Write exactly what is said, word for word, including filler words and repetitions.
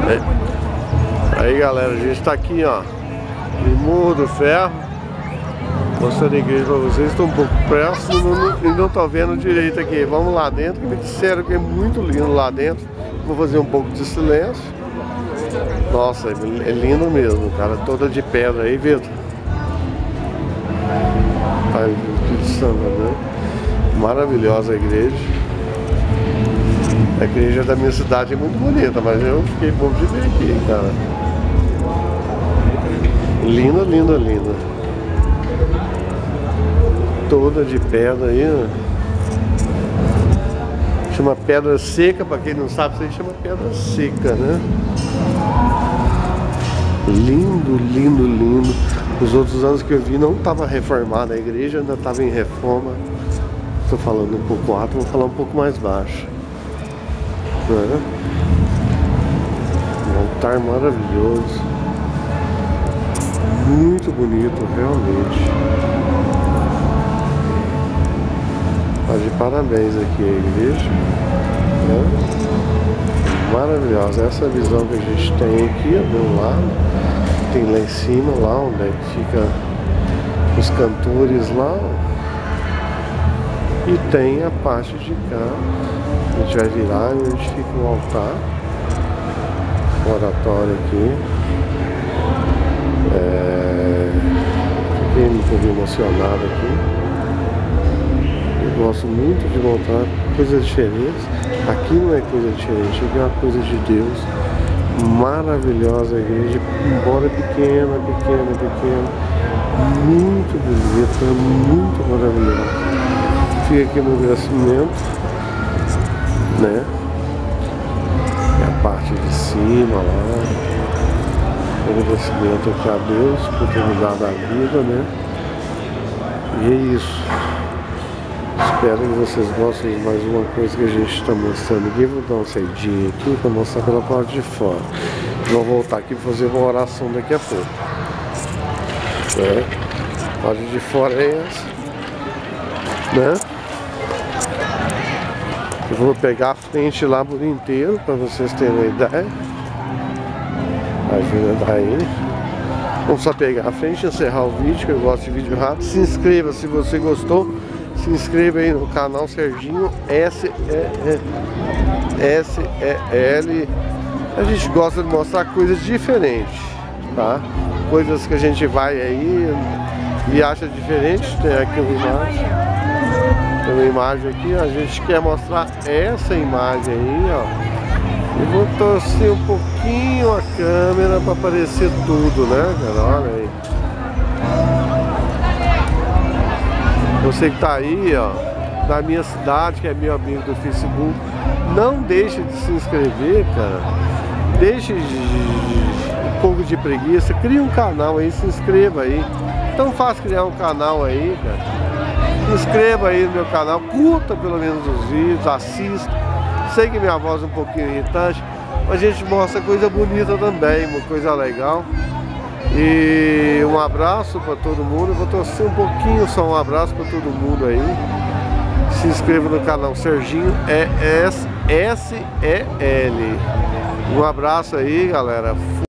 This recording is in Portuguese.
É. Aí galera, a gente tá aqui ó no Morro do Ferro, mostrando a igreja pra vocês. Estou um pouco preso e não tô vendo direito aqui. Vamos lá dentro, que me disseram que é muito lindo lá dentro. Vou fazer um pouco de silêncio. Nossa, é lindo mesmo, cara. Toda de pedra aí, Vitor. Ai, que samba, né? Maravilhosa a igreja. A igreja da minha cidade é muito bonita, mas eu fiquei pouco de ver aqui, cara. Linda, linda, linda. Toda de pedra aí, né? Chama pedra seca, pra quem não sabe, isso aí chama pedra seca, né? Lindo, lindo, lindo. Os outros anos que eu vi não estava reformada a igreja, ainda estava em reforma. Estou falando um pouco alto, vou falar um pouco mais baixo. Né? Um altar maravilhoso. Muito bonito, realmente. Tá de parabéns aqui a igreja. Né? Maravilhosa. Essa é a visão que a gente tem aqui, do lado. Tem lá em cima, lá onde é que fica os cantores lá. E tem a parte de cá. A gente vai virar e onde fica o altar. O oratório aqui. É... Fiquei um pouco emocionado aqui. Eu gosto muito de montar coisas diferentes. Aqui não é coisa diferente, aqui é uma coisa de Deus. Maravilhosa a igreja, embora pequena, pequena, pequena, muito bonita, muito maravilhosa. Fica aqui no agradecimento, né? É a parte de cima lá. Agradecimento aqui a Deus por ter me dado a vida, né? E é isso. Espero que vocês gostem de mais uma coisa que a gente está mostrando aqui. Vou dar uma saidinha aqui para mostrar pela parte de fora. Vou voltar aqui para fazer uma oração daqui a pouco. É. A parte de fora é essa, né? Eu vou pegar a frente lá por inteiro para vocês terem uma ideia. Ajuda daí. Vamos só pegar a frente e encerrar o vídeo, que eu gosto de vídeo rápido. Se inscreva se você gostou. Se inscreva aí no canal Serginho S E L. A gente gosta de mostrar coisas diferentes, tá? Coisas que a gente vai aí e acha diferente. Tem aqui uma imagem. Tem uma imagem aqui, a gente quer mostrar essa imagem aí, ó. E vou torcer um pouquinho a câmera para aparecer tudo, né, cara? Olha aí. Você que tá aí, ó, da minha cidade, que é meu amigo do Facebook, não deixe de se inscrever, cara. Deixe de, de, de, um pouco de preguiça, crie um canal aí, se inscreva aí. Tão fácil criar um canal aí, cara. Se inscreva aí no meu canal, curta pelo menos os vídeos, assista. Sei que minha voz é um pouquinho irritante, mas a gente mostra coisa bonita também, uma coisa legal. E um abraço para todo mundo. Eu vou torcer um pouquinho, só um abraço para todo mundo aí. Se inscreva no canal Serginho S E L. Um abraço aí, galera.